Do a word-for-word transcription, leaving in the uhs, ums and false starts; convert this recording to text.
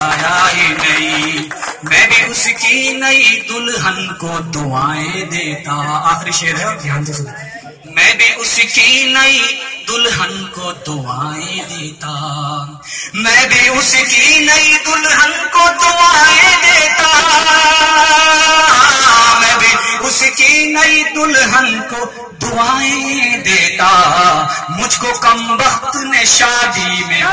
आया ही नहीं, मैं भी उसकी नई दुल्हन को दुआएं देता। आखिरी शेर है, ध्यान से सुनो। मैं भी उसकी नई दुल्हन को दुआएं देता, मैं भी उसकी नई दुल्हन को दुआएं देता, मैं भी उसकी नई दुल्हन को दुआएं देता। मुझको कम वक्त ने शादी में